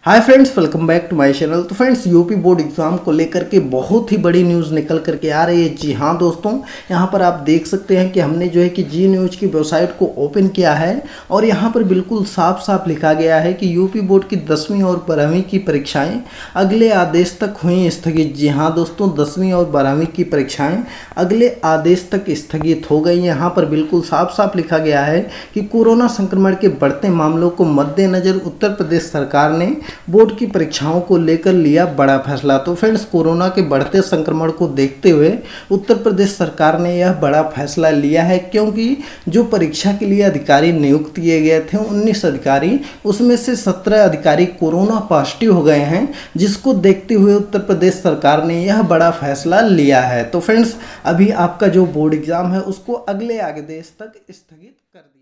Hi friends, welcome back to my channel. तो friends, UP board exam को लेकर के बहुत ही बड़ी न्यूज़ निकल करके आ रही है। जी हाँ दोस्तों, यहाँ पर आप देख सकते हैं कि हमने जो है कि जी न्यूज़ की वेबसाइट को ओपन किया है और यहाँ पर बिल्कुल साफ साफ लिखा गया है कि यूपी बोर्ड की 10वीं और 12वीं की परीक्षाएं अगले आदेश तक हुई स्थगित। जी हाँ दोस्तों, 10वीं और 12वीं की परीक्षाएं अगले आदेश तक स्थगित हो गई। यहाँ पर बिल्कुल साफ साफ लिखा गया है कि कोरोना संक्रमण के बढ़ते मामलों को मद्देनजर उत्तर प्रदेश सरकार ने बोर्ड की परीक्षाओं को लेकर लिया बड़ा फैसला। तो फ्रेंड्स, कोरोना के बढ़ते संक्रमण को देखते हुए उत्तर प्रदेश सरकार ने यह बड़ा फैसला लिया है, क्योंकि जो परीक्षा के लिए अधिकारी नियुक्त किए गए थे 19 अधिकारी, उसमें से 17 अधिकारी कोरोना पॉजिटिव हो गए हैं, जिसको देखते हुए उत्तर प्रदेश सरकार ने यह बड़ा फैसला लिया है। तो फ्रेंड्स, अभी आपका जो बोर्ड एग्जाम है उसको अगले आदेश तक स्थगित कर दिया।